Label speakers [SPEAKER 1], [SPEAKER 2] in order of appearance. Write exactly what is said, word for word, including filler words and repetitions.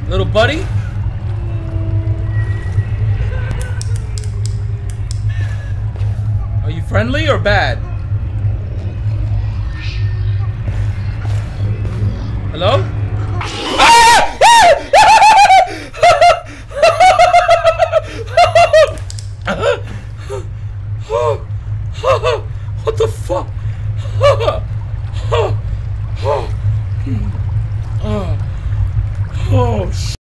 [SPEAKER 1] Little buddy? Are you friendly or bad? Hello? What the fuck?